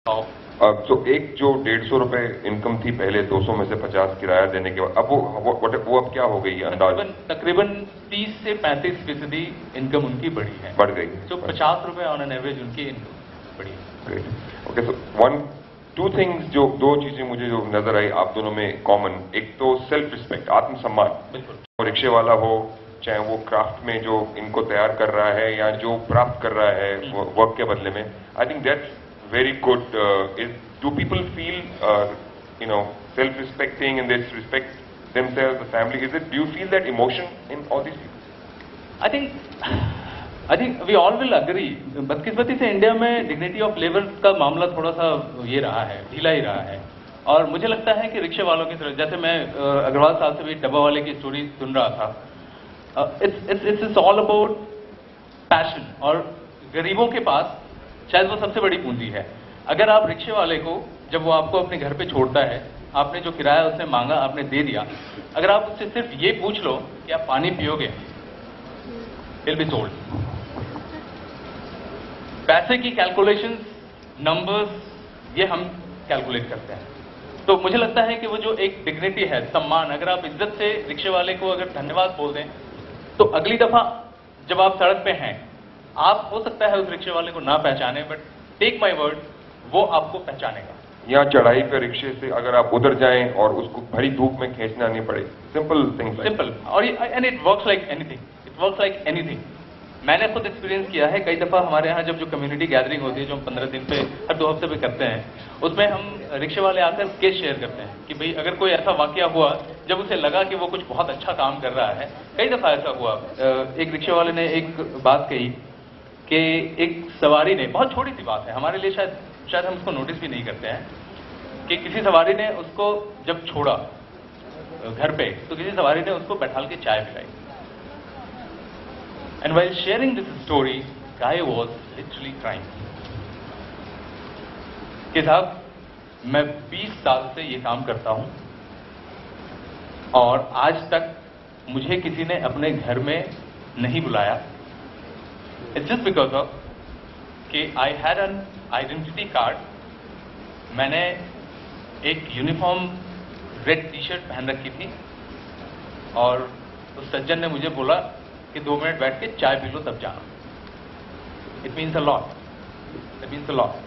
तो एक जो 150 रुपए इनकम थी पहले 200 में से 50 किराया देने के बाद, अब वो अब क्या हो गई अंदाज? तकरीबन 30 से 35% इनकम उनकी बढ़ी है, बढ़ गई। तो 50 रुपए ऑन एन एवरेज उनकी इनकम बढ़ी है। Great. Okay, so two things, जो दो चीजें मुझे जो नजर आई आप दोनों में कॉमन, एक तो सेल्फ रिस्पेक्ट, आत्मसम्मान। बिल्कुल। रिक्शे वाला हो चाहे वो क्राफ्ट में जो इनको तैयार कर रहा है या जो प्राप्त कर रहा है वर्क के बदले में, I think that's very good. Do people feel self respecting and this respect themselves, the family? Do you feel that emotion in all these people? I think we all will agree. बदकिस्मती से India में dignity of labour का मामला थोड़ा सा ये रहा है, ढीला ही रहा है। और मुझे लगता है कि रिक्शे वालों की तरह, जैसे मैं अग्रवाल साहब से भी डब्बा वाले की स्टोरी सुन रहा था, इट्स ऑल अबाउट पैशन। और गरीबों के पास शायद वो सबसे बड़ी पूंजी है। अगर आप रिक्शे वाले को, जब वो आपको अपने घर पे छोड़ता है, आपने जो किराया उसने मांगा आपने दे दिया, अगर आप उससे सिर्फ ये पूछ लो कि आप पानी पियोगे, विल बी सोल्ड। पैसे की कैलकुलेशंस, नंबर्स, ये हम कैलकुलेट करते हैं। तो मुझे लगता है कि वो जो एक डिग्निटी है, सम्मान, अगर आप इज्जत से रिक्शे वाले को अगर धन्यवाद बोल दें, तो अगली दफा जब आप सड़क पे हैं, आप हो सकता है उस रिक्शे वाले को ना पहचाने, बट टेक माई वर्ड, वो आपको पहचानेगा। या चढ़ाई पे रिक्शे से अगर आप उधर जाएं और उसको भरी धूप में खींचना नहीं पड़े, सिंपल थिंग्स, सिंपल। और and it works like anything, it works like anything. मैंने खुद एक्सपीरियंस किया है। कई दफा हमारे यहाँ जब जो कम्युनिटी गैदरिंग होती है, जो हम 15 दिन पे, हर 2 हफ्ते पे करते हैं, उसमें हम रिक्शे वाले आकर केस शेयर करते हैं कि भाई अगर कोई ऐसा वाकया हुआ जब उसे लगा कि वो कुछ बहुत अच्छा काम कर रहा है। कई दफा ऐसा हुआ। एक रिक्शे वाले ने एक बात कही कि एक सवारी ने, बहुत छोटी सी बात है हमारे लिए, शायद हम उसको नोटिस भी नहीं करते हैं, कि किसी सवारी ने उसको जब छोड़ा घर पे, तो किसी सवारी ने उसको बैठाल के चाय पिलाई। And while sharing this story, guy was literally crying कि साहब, मैं 20 साल से ये काम करता हूं और आज तक मुझे किसी ने अपने घर में नहीं बुलाया। इट्स जस्ट बिकॉज ऑफ कि I had an identity card. मैंने एक यूनिफॉर्म रेड टी शर्ट पहन रखी थी और उस सज्जन ने मुझे बोला कि 2 मिनट बैठ के चाय पी लो तब जाना। It means a lot, it means a lot.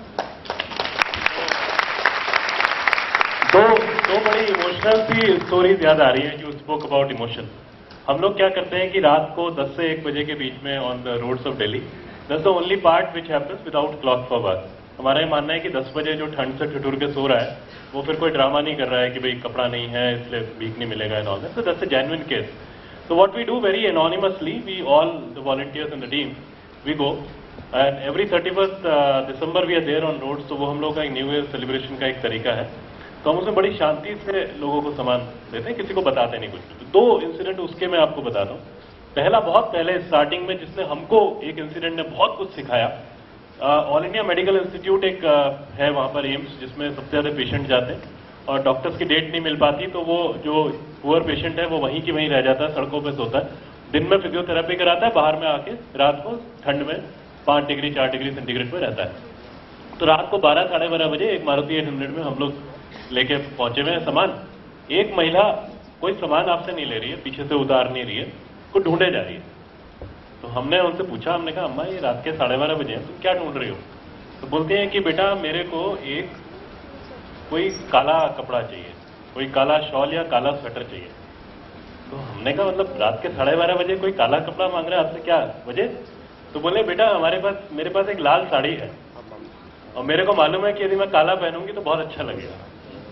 दो बड़ी इमोशनल सी स्टोरीज याद आ रही है। You spoke about emotion. हम लोग क्या करते हैं कि रात को 10 से 1 बजे के बीच में on the roads of Delhi, that's the only part which happens without clock for work. हमारा ये मानना है कि 10 बजे जो ठंड से ठिठुर के सो रहा है, वो फिर कोई ड्रामा नहीं कर रहा है कि भाई कपड़ा नहीं है इसलिए भीख नहीं मिलेगा and all that. So that's a genuine case. So what we do very anonymously, we all the volunteers in the team, we go and every 31st December we are there on roads। तो वो हम लोग का एक new year celebration का एक तरीका है। तो हम उसमें बड़ी शांति से लोगों को सामान देते हैं, किसी को बताते नहीं कुछ। 2 इंसिडेंट उसके मैं आपको बताता हूँ। पहला, बहुत पहले स्टार्टिंग में जिसने हमको एक इंसिडेंट ने बहुत कुछ सिखाया। ऑल इंडिया मेडिकल इंस्टीट्यूट एक है वहाँ पर, एम्स, जिसमें सबसे ज़्यादा पेशेंट जाते हैं और डॉक्टर्स की डेट नहीं मिल पाती, तो वो जो पुअर पेशेंट है वो वहीं की वहीं रह जाता है, सड़कों पे सोता है। दिन में फिजियोथेरेपी कराता है, बाहर में आके रात को ठंड में 5 डिग्री 4 डिग्री सेंटीग्रेड में रहता है। तो रात को 12 साढ़े 12 बजे एक मारुति 800 में हम लोग लेके पहुंचे हुए हैं सामान। एक महिला कोई सामान आपसे नहीं ले रही है, पीछे से उतार नहीं रही है, को ढूंढे जा रही है। तो हमने उनसे पूछा, हमने कहा अम्मा ये रात के 12:30 बजे हैं, तुम क्या ढूंढ रही हो? तो बोलते हैं कि बेटा मेरे को एक कोई काला कपड़ा चाहिए, कोई काला शॉल या काला स्वेटर चाहिए। तो हमने कहा मतलब रात के 12:30 बजे कोई काला कपड़ा मांग रहा है आपसे, क्या वजह? तो बोले बेटा मेरे पास एक लाल साड़ी है और मेरे को मालूम है कि यदि मैं काला पहनूंगी तो बहुत अच्छा लगेगा।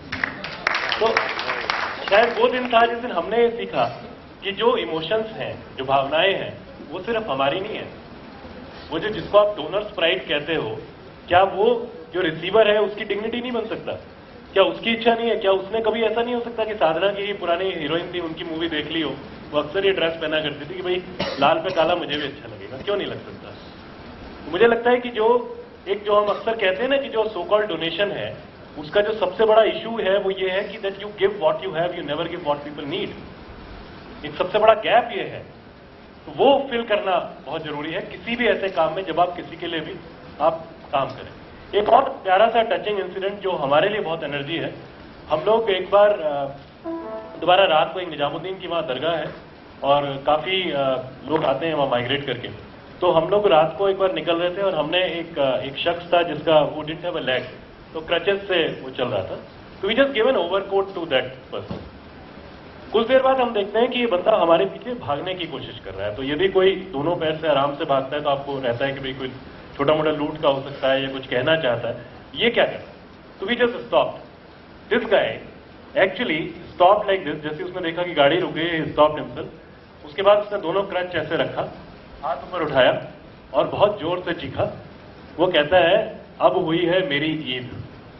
तो शायद वो दिन था जिस दिन हमने ये सीखा कि जो इमोशंस हैं, जो भावनाएं हैं, वो सिर्फ हमारी नहीं है। वो जो जिसको आप डोनर्स प्राइड कहते हो, क्या वो जो रिसीवर है उसकी डिग्निटी नहीं बन सकता? क्या उसकी इच्छा नहीं है? क्या उसने कभी ऐसा नहीं हो सकता कि साधना की पुरानी हीरोइन थी, उनकी मूवी देख ली हो, वो अक्सर ये ड्रेस पहना करती थी कि भाई लाल पे काला मुझे भी अच्छा लगेगा, क्यों नहीं लग सकता? तो मुझे लगता है कि जो हम अक्सर कहते हैं ना कि जो सो कॉल्ड डोनेशन है, उसका जो सबसे बड़ा इशू है वो ये है कि that you give what you have, you never give what people need. एक सबसे बड़ा गैप ये है, तो वो फिल करना बहुत जरूरी है किसी भी ऐसे काम में जब आप किसी के लिए भी आप काम करें। एक और प्यारा सा टचिंग इंसिडेंट जो हमारे लिए बहुत एनर्जी है, हम लोग एक बार दोबारा रात को एक निजामुद्दीन की वहाँ दरगाह है और काफ़ी लोग आते हैं वहाँ माइग्रेट करके, तो हम लोग रात को एक बार निकल रहे थे और हमने एक शख्स था जिसका वो डिडंट हैव अ लेग, तो क्रचेस से वो चल रहा था, तो we just given overcoat to that person. कुछ देर बाद हम देखते हैं कि ये बंदा हमारे पीछे भागने की कोशिश कर रहा है। तो यदि कोई दोनों पैर से आराम से भागता है तो आपको रहता है कि भाई कोई छोटा मोटा लूट का हो सकता है या कुछ कहना चाहता है, ये क्या कर, तो we just stopped. This guy actually stop like this, जैसे उसने देखा कि गाड़ी रुक गई, स्टॉप्ड हिमसेल्फ। उसके बाद उसने दोनों क्रंच ऐसे रखा, हाथ ऊपर उठाया और बहुत जोर से चीखा। वो कहता है अब हुई है मेरी Eid.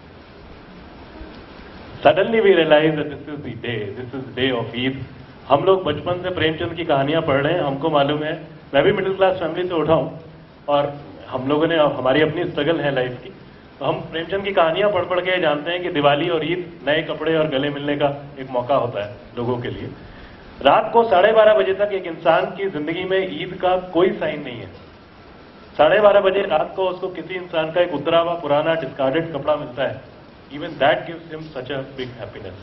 Suddenly we realize that this is the day, this is day of Eid. हम लोग बचपन से प्रेमचंद की कहानियां पढ़ रहे हैं, हमको मालूम है, मैं भी मिडिल क्लास फैमिली से उठा हूं और हम लोगों ने, हमारी अपनी स्ट्रगल है लाइफ की, तो हम प्रेमचंद की कहानियां पढ़ पढ़ के जानते हैं कि दिवाली और ईद नए कपड़े और गले मिलने का एक मौका होता है लोगों के लिए। रात को 12:30 बजे तक एक इंसान की जिंदगी में ईद का कोई साइन नहीं है। 12:30 बजे रात को उसको किसी इंसान का एक उतरा हुआ पुराना डिस्कार्डेड कपड़ा मिलता है, even that gives him such a big happiness.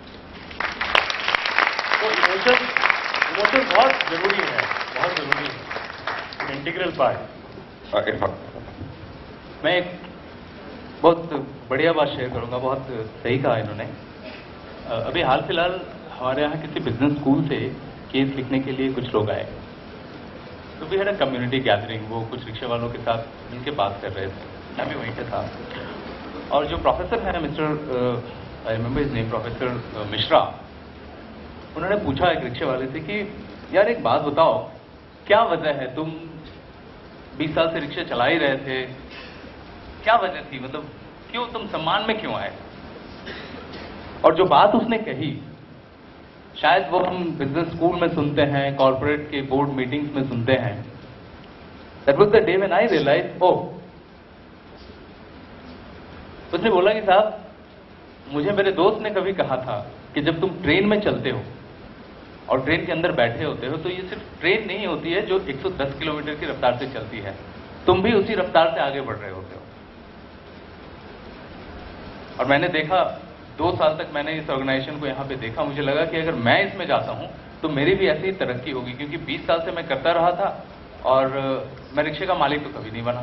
तो इमोशन बहुत जरूरी है, बहुत जरूरी है, इंटीग्रल पार्ट। मैं एक बहुत बढ़िया बात शेयर करूंगा, बहुत सही कहा इन्होंने। अभी हाल फिलहाल हमारे यहाँ किसी बिजनेस स्कूल से केस लिखने के लिए कुछ लोग आए, तो we had a community gathering. वो कुछ रिक्शे वालों के साथ मिलकर बात कर रहे थे, मैं भी वहीं पे था। और जो प्रोफेसर है mister, I remember his name, professor Mishra, उन्होंने पूछा एक रिक्शे वाले से कि यार एक बात बताओ, क्या वजह है, तुम 20 साल से रिक्शे चला ही रहे थे, क्या वजह थी, मतलब क्यों तुम सम्मान में क्यों आए? और जो बात उसने कही, शायद वो हम बिजनेस स्कूल में सुनते हैं, कॉर्पोरेट के बोर्ड मीटिंग्स में सुनते हैं। That was the day when I realized, oh, उसने बोला कि साहब, मुझे मेरे दोस्त ने कभी कहा था कि जब तुम ट्रेन में चलते हो और ट्रेन के अंदर बैठे होते हो, तो ये सिर्फ ट्रेन नहीं होती है जो 110 किलोमीटर की रफ्तार से चलती है, तुम भी उसी रफ्तार से आगे बढ़ रहे होते हो। और मैंने देखा, 2 साल तक मैंने इस ऑर्गेनाइजेशन को यहाँ पे देखा, मुझे लगा कि अगर मैं इसमें जाता हूँ तो मेरी भी ऐसी ही तरक्की होगी, क्योंकि 20 साल से मैं करता रहा था और मैं रिक्शे का मालिक तो कभी नहीं बना।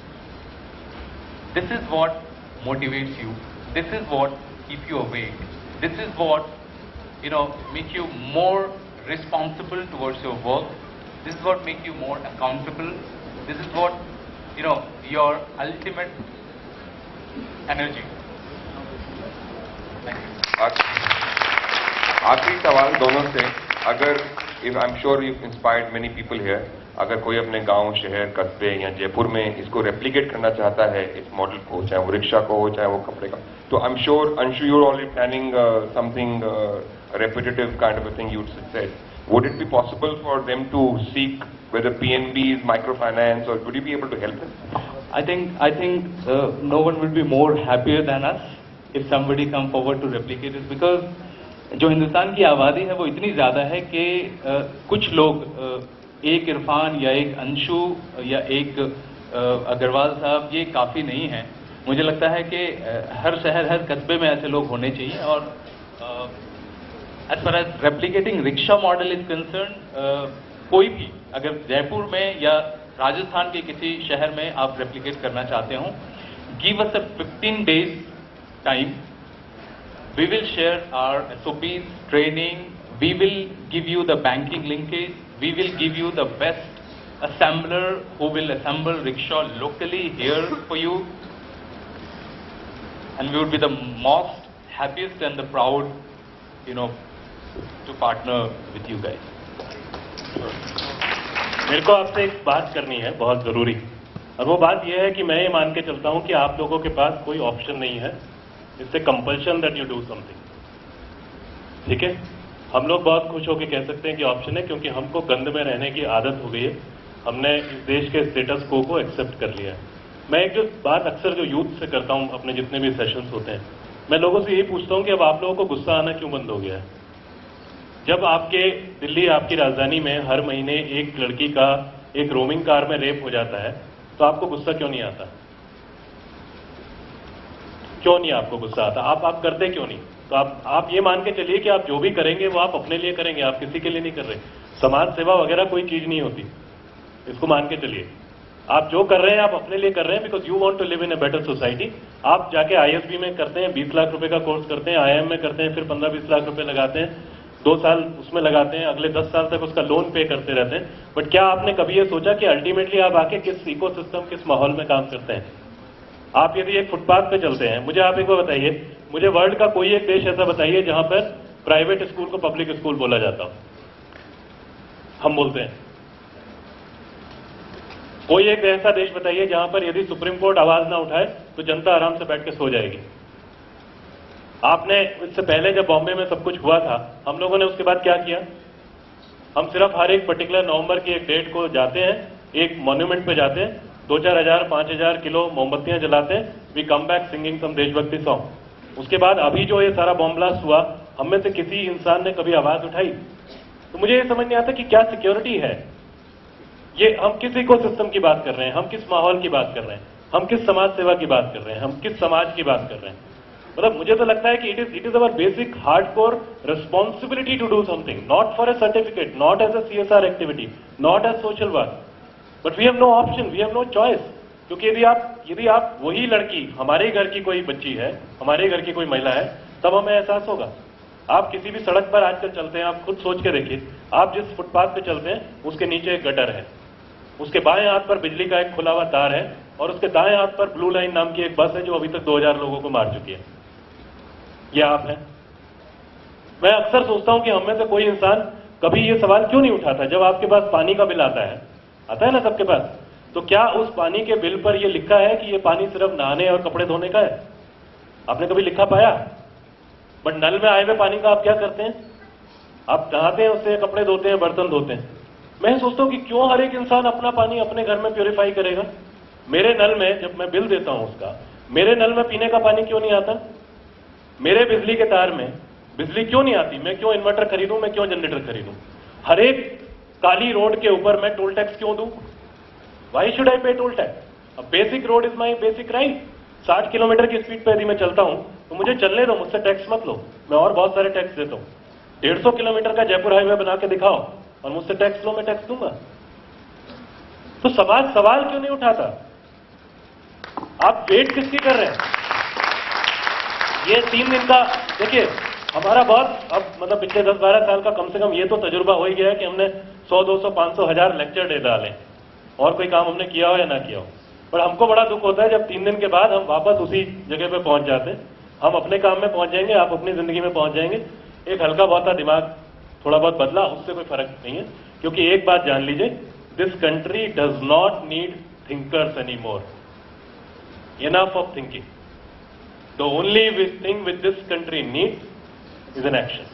This is what motivates you, this is what keep you awake, this is what make you more responsible towards your work, this is what make you more accountable, this is what your ultimate energy. आखिरी सवाल दोनों से, अगर if I'm sure you've inspired many people here, अगर कोई अपने गांव, शहर, कस्बे या जयपुर में इसको रेप्लिकेट करना चाहता है इस मॉडल को, चाहे वो रिक्शा को हो, चाहे वो कपड़े का, तो I'm sure Anshu, you're already planning something repetitive kind of a thing you'd said. Would it be possible for them to seek whether PNBs, microfinance, or would you be able to help them? I think no one will be more happier than us if somebody come forward to replicate it, because जो हिंदुस्तान की आबादी है वो इतनी ज़्यादा है कि कुछ लोग, एक इरफान या एक अंशु या एक अग्रवाल साहब, ये काफ़ी नहीं है। मुझे लगता है कि हर शहर, हर कस्बे में ऐसे लोग होने चाहिए। और as far as replicating rickshaw model is concern, कोई भी अगर जयपुर में या राजस्थान के किसी शहर में आप रेप्लिकेट करना चाहते हो, give us a 15 days time. We will share our SOPs, training, we will give you the banking linkage, we will give you the best assembler who will assemble rickshaw locally here for you, and we would be the most happiest and the proud, to partner with you guys. मेरे को आपसे एक बात करनी है बहुत जरूरी, और वो बात यह है कि मैं ये मान के चलता हूं कि आप लोगों के पास कोई ऑप्शन नहीं है, इससे compulsion that you do something. ठीक है, हम लोग बहुत खुश होकर कह सकते हैं कि ऑप्शन है, क्योंकि हमको गंद में रहने की आदत हो गई है, हमने इस देश के स्टेटस को एक्सेप्ट कर लिया है। मैं एक जो बात अक्सर जो यूथ से करता हूं, अपने जितने भी सेशंस होते हैं, मैं लोगों से यही पूछता हूं कि अब आप लोगों को गुस्सा आना क्यों बंद हो गया है? जब आपके दिल्ली, आपकी राजधानी में हर महीने एक लड़की का एक रोमिंग कार में रेप हो जाता है, तो आपको गुस्सा क्यों नहीं आता? क्यों नहीं आपको गुस्सा आता, आप करते क्यों नहीं? तो आप ये मान के चलिए कि आप जो भी करेंगे वो आप अपने लिए करेंगे, आप किसी के लिए नहीं कर रहे। समाज सेवा वगैरह कोई चीज नहीं होती, इसको मान के चलिए। आप जो कर रहे हैं आप अपने लिए कर रहे हैं, because you want to live in a better society. आप जाके ISB में करते हैं, 20 लाख रुपए का कोर्स करते हैं, IIM में करते हैं, फिर 15-20 लाख रुपए लगाते हैं, 2 साल उसमें लगाते हैं, अगले 10 साल तक उसका लोन पे करते रहते हैं। बट क्या आपने कभी ये सोचा कि अल्टीमेटली आप आके किस इकोसिस्टम, किस माहौल में काम करते हैं? आप यदि एक फुटपाथ पे चलते हैं, मुझे आप एक बार बताइए, मुझे वर्ल्ड का कोई एक देश ऐसा बताइए जहां पर प्राइवेट स्कूल को पब्लिक स्कूल बोला जाता हो। हम बोलते हैं। कोई एक ऐसा देश बताइए जहां पर यदि सुप्रीम कोर्ट आवाज ना उठाए तो जनता आराम से बैठ के सो जाएगी। आपने इससे पहले जब बॉम्बे में सब कुछ हुआ था, हम लोगों ने उसके बाद क्या किया? हम सिर्फ हर एक पर्टिकुलर नवंबर की एक डेट को जाते हैं, एक मॉन्यूमेंट पे जाते हैं, 2-4 हजार 5,000 किलो मोमबत्तियां जलाते हैं, we come back singing some देशभक्ति सॉन्ग। उसके बाद अभी जो ये सारा बॉम्ब ब्लास्ट हुआ, हम में से किसी इंसान ने कभी आवाज उठाई? तो मुझे ये समझ नहीं आता कि क्या सिक्योरिटी है ये। हम किस इकोसिस्टम की बात कर रहे हैं, हम किस माहौल की बात कर रहे हैं, हम किस समाज सेवा की बात कर रहे हैं, हम किस समाज की बात कर रहे हैं? मतलब मुझे तो लगता है कि it is our basic hardcore responsibility to do something, not for a certificate, not as a CSR activity, not as social work, but we have no option, we have no choice. क्योंकि यदि आप वही लड़की, हमारे घर की कोई बच्ची है, हमारे घर की कोई महिला है, तब हमें एहसास होगा। आप किसी भी सड़क पर आजकल चलते हैं, आप खुद सोच के देखिए, आप जिस फुटपाथ पे चलते हैं उसके नीचे एक गटर है, उसके बाएं हाथ पर बिजली का एक खुला हुआ तार है, और उसके दाएं हाथ पर ब्लू लाइन नाम की एक बस है जो अभी तक 2000 लोगों को मार चुकी है। ये आप हैं। मैं अक्सर सोचता हूं कि हम में से कोई इंसान कभी ये सवाल क्यों नहीं उठाता, जब आपके पास पानी का बिल आता है ना सबके पास, तो क्या उस पानी के बिल पर यह लिखा है कि ये पानी सिर्फ नहाने और कपड़े धोने का है? आपने कभी लिखा पाया? बट नल में आए हुए पानी का आप क्या करते हैं? आप नहाते हैं उससे, कपड़े धोते हैं, बर्तन धोते हैं। मैं सोचता हूं कि क्यों हर एक इंसान अपना पानी अपने घर में प्योरीफाई करेगा? मेरे नल में जब मैं बिल देता हूं उसका, मेरे नल में पीने का पानी क्यों नहीं आता? मेरे बिजली के तार में बिजली क्यों नहीं आती? मैं क्यों इन्वर्टर खरीदूं, मैं क्यों जनरेटर खरीदूं? हर एक काली रोड के ऊपर मैं टोल टैक्स क्यों दूं? Y should I pay toll tax? A basic road is my basic right. 60 kilometre की स्पीड पे यदि मैं चलता हूं तो मुझे चलने दो, मुझसे टैक्स मत लो, मैं और बहुत सारे टैक्स देता हूं। 150 किलोमीटर का जयपुर हाईवे बना के दिखाओ और मुझसे टैक्स लो, मैं टैक्स दूंगा। तो समाज सवाल क्यों नहीं उठाता? आप वेट किसकी कर रहे हैं? ये 3 दिन का देखिए, हमारा बहुत अब मतलब पिछले 10-12 साल का कम से कम ये तो तजुर्बा हो ही गया है कि हमने 100, 200, 500, 1000 लेक्चर दे डाले, और कोई काम हमने किया हो या ना किया हो। पर हमको बड़ा दुख होता है जब 3 दिन के बाद हम वापस उसी जगह पे पहुंच जाते हैं। हम अपने काम में पहुंच जाएंगे, आप अपनी जिंदगी में पहुंच जाएंगे, एक हल्का बहुत दिमाग थोड़ा बहुत बदला, उससे कोई फर्क नहीं है। क्योंकि एक बात जान लीजिए, this country does not need thinkers any more, enough of thinking. The only thing which this country needs is an action.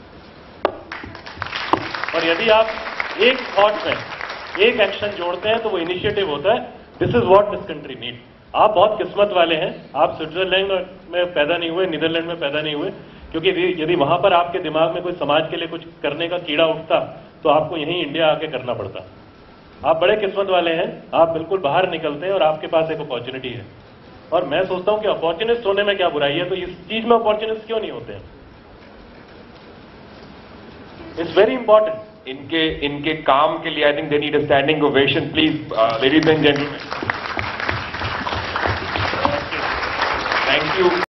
और यदि आप एक थॉट में एक एक्शन जोड़ते हैं तो वो इनिशिएटिव होता है, this is what this country need. आप बहुत किस्मत वाले हैं, आप स्विट्जरलैंड में पैदा नहीं हुए, नीदरलैंड में पैदा नहीं हुए, क्योंकि यदि वहां पर आपके दिमाग में कोई समाज के लिए कुछ करने का कीड़ा उठता तो आपको यहीं इंडिया आके करना पड़ता। आप बड़े किस्मत वाले हैं, आप बिल्कुल बाहर निकलते हैं और आपके पास एक अपॉर्चुनिटी है। और मैं सोचता हूं कि अपॉर्चुनिस्ट होने में क्या बुराई है, तो इस चीज में अपॉर्चुनिस्ट क्यों नहीं होते हैं? It's very important. इनके काम के लिए I think they need a standing ovation, please ladies and gentleman. Thank you.